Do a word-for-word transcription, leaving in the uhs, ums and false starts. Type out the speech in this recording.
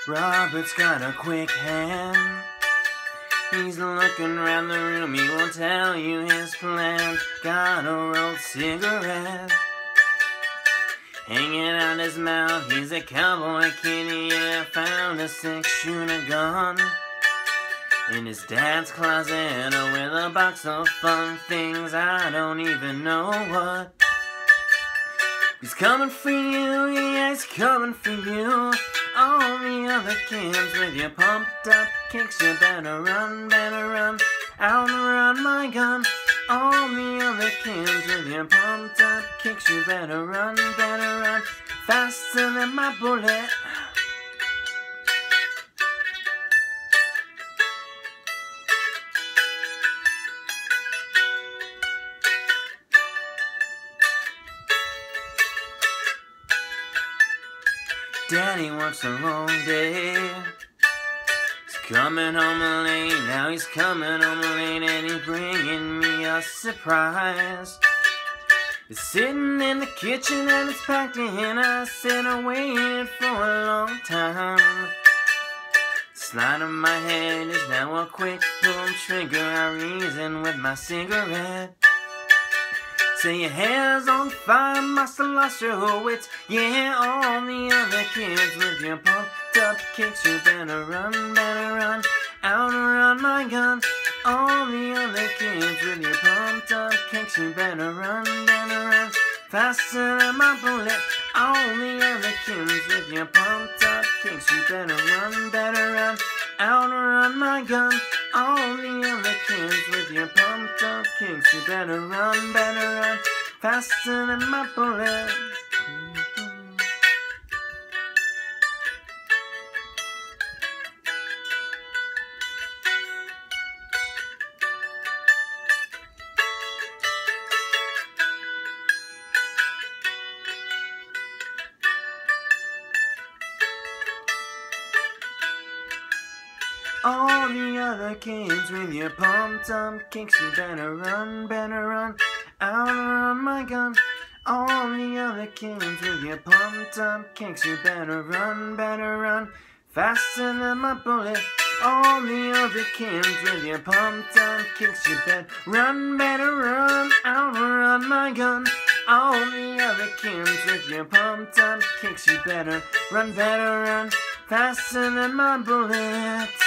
Robert's got a quick hand. He's looking around the room, he won't tell you his plan. Got a rolled cigarette hanging out his mouth. He's a cowboy kid, yeah. Found a six-shooter gun in his dad's closet with a box of fun things. I don't even know what. He's coming for you, yeah, he's coming for you. All the other kids with your pumped up kicks, you better run, better run, outrun my gun. All the other kids with your pumped up kicks, you better run, better run, faster than my bullet. Daddy works a long day. He's coming home late, now he's coming home late, and he's bringing me a surprise. He's sitting in the kitchen and it's packed in. I said I waited for a long time. The slide of my head is now a quick pull trigger. I reason with my cigarette. Say your hair's on fire, Master Lashowitz. Yeah, all the other kids with your pumped up kicks, you better run, better run, outrun my gun. All the other kids with your pumped up kicks, you better run, better run, faster than my bullet. All the other kids with your pumped up kicks, you better run, better run, outrun my gun. All the other kids with your pumped up kicks, you better run, better run, faster than my bullet. All the other kids with your pumped up kicks, you better run, better run, outrun my gun. All the other kids with your pumped up kicks, you better run, better run, faster than my bullet. All the other kids with your pumped up kicks, you better run, better run, outrun my gun. All the other kids with your pumped up kicks, you better run, better run, faster than my bullet.